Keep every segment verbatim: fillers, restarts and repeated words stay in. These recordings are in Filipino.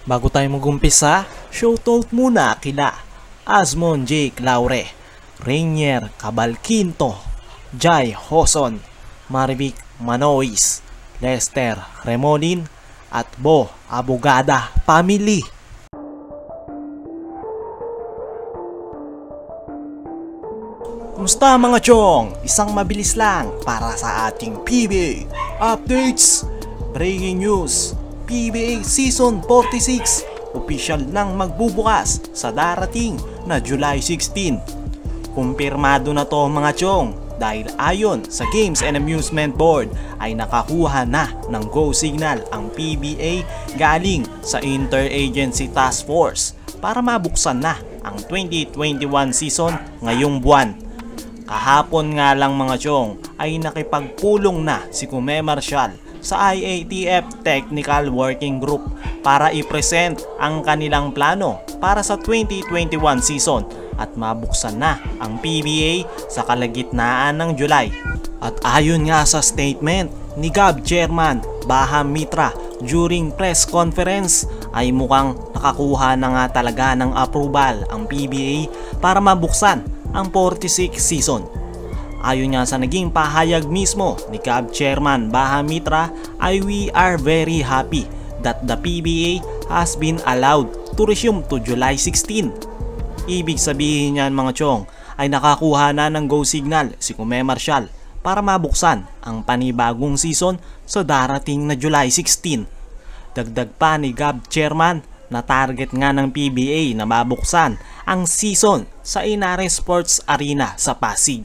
Bago tayo mag-umpisa, shoutout muna kila Asmon Jake Laure, Rainier Cabalquinto, Jai Hoson, Marvic Manois, Lester Remolin, at Bo Abogada Family. Kumusta mga chong? Isang mabilis lang para sa ating P B A updates. Breaking news, P B A Season forty-six official nang magbubukas sa darating na July sixteen. Kumpirmado na to mga chong dahil ayon sa Games and Amusement Board ay nakakuha na ng go signal ang P B A galing sa Interagency Task Force para mabuksan na ang twenty twenty-one season ngayong buwan. Kahapon nga lang mga chong ay nakipagpulong na si Kume Marshall sa I A T F Technical Working Group para i-present ang kanilang plano para sa twenty twenty-one season at mabuksan na ang P B A sa kalagitnaan ng July. At ayon nga sa statement ni G A B Chairman Baham Mitra during press conference ay mukhang nakakuha na nga talaga ng approval ang P B A para mabuksan ang forty-six season. Ayon nga sa naging pahayag mismo ni G A B Chairman Baham Mitra ay we are very happy that the P B A has been allowed to resume to July sixteen. Ibig sabihin niyan mga chong ay nakakuha na ng go signal si Kume Marshall para mabuksan ang panibagong season sa darating na July sixteen. Dagdag pa ni G A B Chairman na target nga ng P B A na mabuksan ang season sa Inares Sports Arena sa Pasig.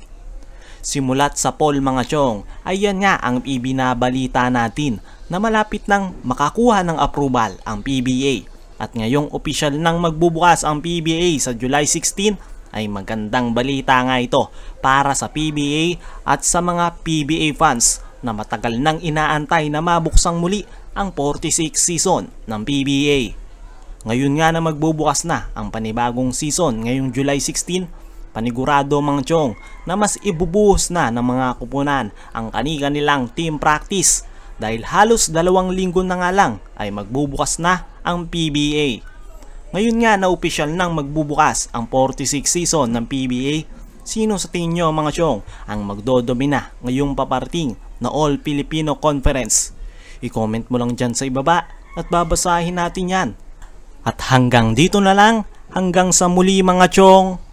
Simulat sa poll mga chong ay yan nga ang ibinabalita natin na malapit nang makakuha ng approval ang P B A. At ngayong opisyal nang magbubukas ang P B A sa July sixteen ay magandang balita nga ito para sa P B A at sa mga P B A fans na matagal nang inaantay na mabuksang muli ang forty-six season ng P B A. Ngayon nga na magbubukas na ang panibagong season ngayong July sixteen, panigurado mga chong na mas ibubuhos na ng mga kupunan ang kani-kanilang team practice dahil halos dalawang linggo na nga lang ay magbubukas na ang P B A. Ngayon nga na opisyal nang magbubukas ang forty-six season ng P B A, sino sa tingin nyo mga chong ang magdodomina ngayong paparting na All Filipino Conference? I-comment mo lang dyan sa ibaba at babasahin natin yan. At hanggang dito na lang, hanggang sa muli mga chong.